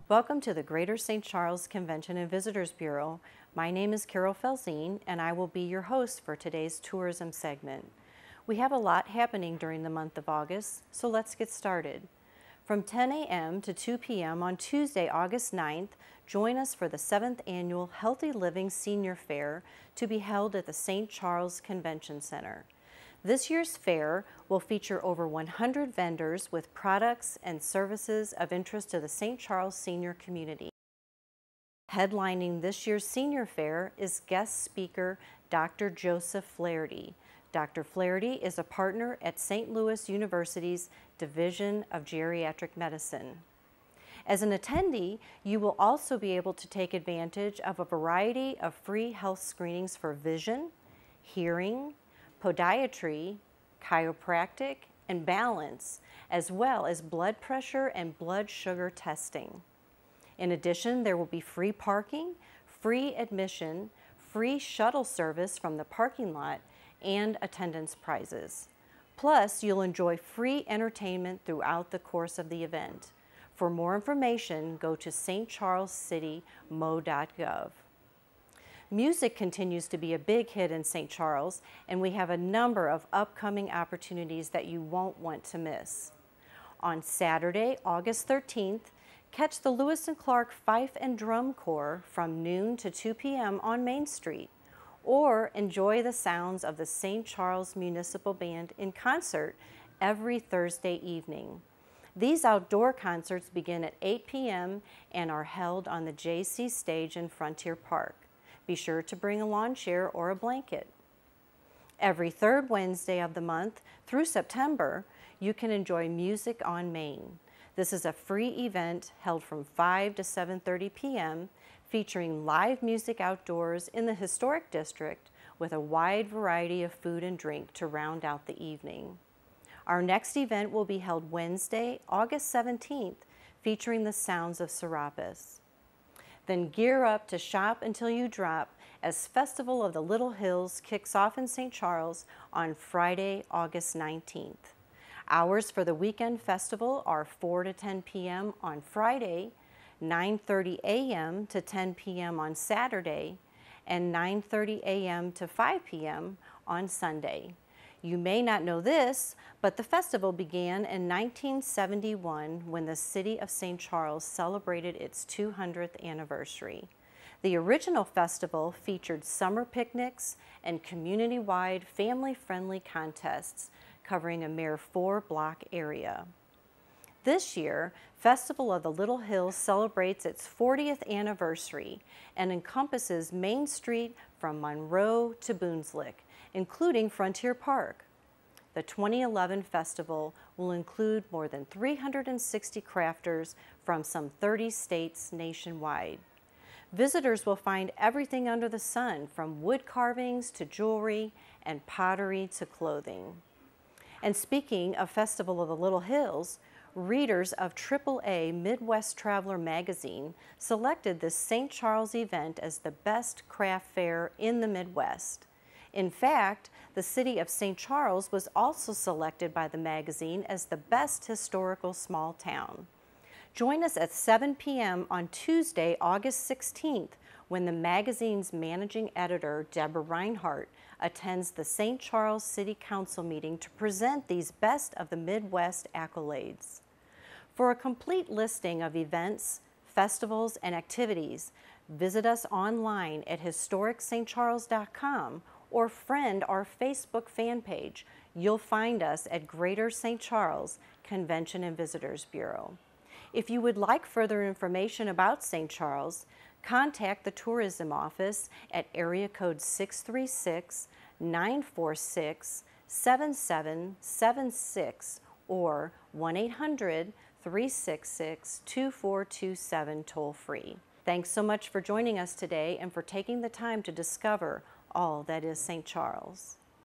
Welcome to the Greater St. Charles Convention and Visitors Bureau. My name is Carol Felzine, and I will be your host for today's tourism segment. We have a lot happening during the month of August, so let's get started. From 10 a.m. to 2 p.m. on Tuesday, August 9th, join us for the 7th Annual Healthy Living Senior Fair to be held at the St. Charles Convention Center. This year's fair will feature over 100 vendors with products and services of interest to the St. Charles senior community. Headlining this year's senior fair is guest speaker Dr. Joseph Flaherty. Dr. Flaherty is a partner at St. Louis University's Division of Geriatric Medicine. As an attendee, you will also be able to take advantage of a variety of free health screenings for vision, hearing, podiatry, chiropractic, and balance, as well as blood pressure and blood sugar testing. In addition, there will be free parking, free admission, free shuttle service from the parking lot, and attendance prizes. Plus, you'll enjoy free entertainment throughout the course of the event. For more information, go to stcharlescitymo.gov. Music continues to be a big hit in St. Charles, and we have a number of upcoming opportunities that you won't want to miss. On Saturday, August 13th, catch the Lewis and Clark Fife and Drum Corps from noon to 2 p.m. on Main Street, or enjoy the sounds of the St. Charles Municipal Band in concert every Thursday evening. These outdoor concerts begin at 8 p.m. and are held on the JC stage in Frontier Park. Be sure to bring a lawn chair or a blanket. Every third Wednesday of the month through September, you can enjoy Music on Main. This is a free event held from 5 to 7:30 p.m. featuring live music outdoors in the Historic District with a wide variety of food and drink to round out the evening. Our next event will be held Wednesday, August 17th, featuring the sounds of Serapis. Then gear up to shop until you drop as Festival of the Little Hills kicks off in St. Charles on Friday, August 19th. Hours for the weekend festival are 4 to 10 p.m. on Friday, 9:30 a.m. to 10 p.m. on Saturday, and 9:30 a.m. to 5 p.m. on Sunday. You may not know this, but the festival began in 1971 when the city of St. Charles celebrated its 200th anniversary. The original festival featured summer picnics and community-wide family-friendly contests covering a mere 4-block area. This year, Festival of the Little Hills celebrates its 40th anniversary and encompasses Main Street from Monroe to Boonslick, including Frontier Park. The 2011 festival will include more than 360 crafters from some 30 states nationwide. Visitors will find everything under the sun, from wood carvings to jewelry and pottery to clothing. And speaking of Festival of the Little Hills, readers of AAA Midwest Traveler magazine selected this St. Charles event as the best craft fair in the Midwest. In fact, the city of St. Charles was also selected by the magazine as the best historical small town. Join us at 7 p.m. on Tuesday, August 16th, when the magazine's managing editor, Deborah Reinhardt, attends the St. Charles City Council meeting to present these Best of the Midwest accolades. For a complete listing of events, festivals, and activities, visit us online at historicstcharles.com or friend our Facebook fan page. You'll find us at Greater St. Charles Convention and Visitors Bureau. If you would like further information about St. Charles, contact the Tourism Office at area code 636-946-7776 or 1-800-366-2427 toll-free. Thanks so much for joining us today and for taking the time to discover all that is St. Charles.